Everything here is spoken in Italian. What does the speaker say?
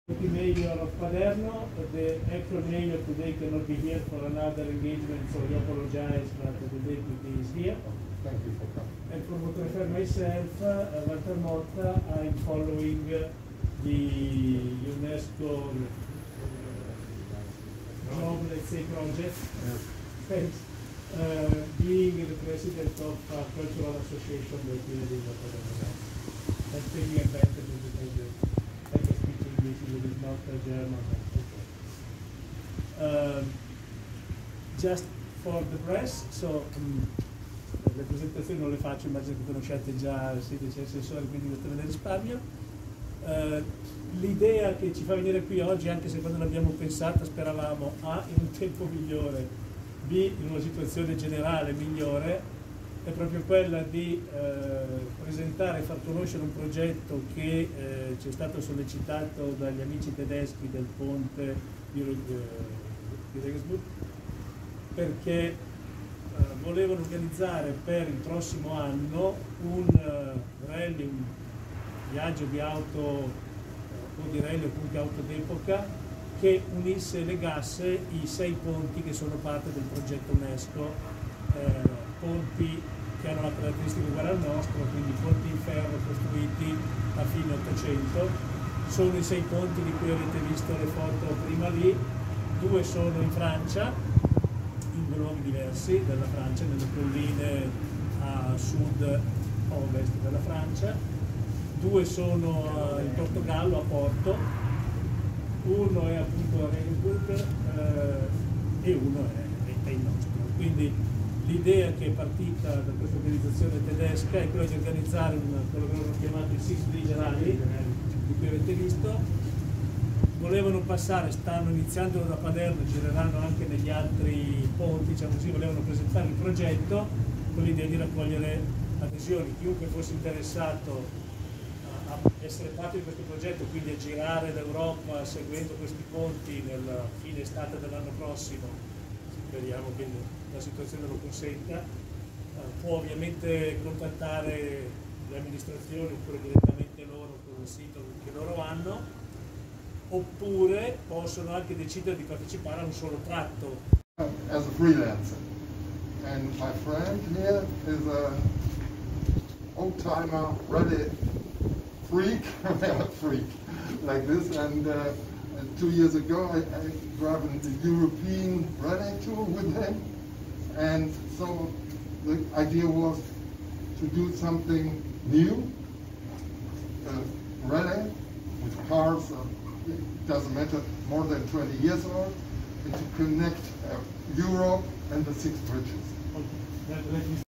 The mayor of Palermo, the actual mayor today cannot be here for another engagement, so he apologizes, but the deputy is here. Thank you for coming. And for what I refer myself, Walter Motta, I'm following the UNESCO job, let's say, project. Yes. Thanks. Being the president of a cultural association located in Palermo. And taking advantage of the project. I can speak English, it is not German. Okay. Just for the press, so le presentazioni non le faccio, immagino che conosciate già il sindaco assessore, quindi lo tenere risparmio. L'idea che ci fa venire qui oggi, anche se quando l'abbiamo pensata speravamo A, in un tempo migliore, B, in una situazione generale migliore, è proprio quella di presentare e far conoscere un progetto che ci è stato sollecitato dagli amici tedeschi del ponte di Regensburg, perché volevano organizzare per il prossimo anno un rally, un viaggio di auto o di rally appunto auto d'epoca che unisse e legasse i 6 ponti che sono parte del progetto UNESCO, ponti che hanno la caratteristica uguale al nostro, quindi ponti in ferro costruiti a fine 800. Sono i 6 ponti di cui avete visto le foto prima lì, 2 sono in Francia, in luoghi diversi della Francia, nelle colline a sud-ovest della Francia, 2 sono in Portogallo, a Porto, uno è appunto a Regensburg e uno è il nostro. Quindi l'idea che è partita da questa organizzazione tedesca è quella di organizzare quello che loro hanno chiamato il Six Bridge Rally, di cui avete visto. Volevano passare, stanno iniziando da Palermo, gireranno anche negli altri ponti, diciamo così, volevano presentare il progetto con l'idea di raccogliere adesioni. Chiunque fosse interessato a essere parte di questo progetto, quindi a girare l'Europa seguendo questi ponti nella fine estate dell'anno prossimo, speriamo che la situazione lo consenta, può ovviamente contattare le amministrazioni oppure direttamente loro con il sito che loro hanno, oppure possono anche decidere di partecipare a un solo tratto. As a freelancer, and my friend here is a old-timer rally freak, freak like this, and 2 years ago I drove the European rally tour with him, and so the idea was to do something new, rally with cars, it doesn't matter, more than 20 years old, and to connect Europe and the 6 bridges. Okay.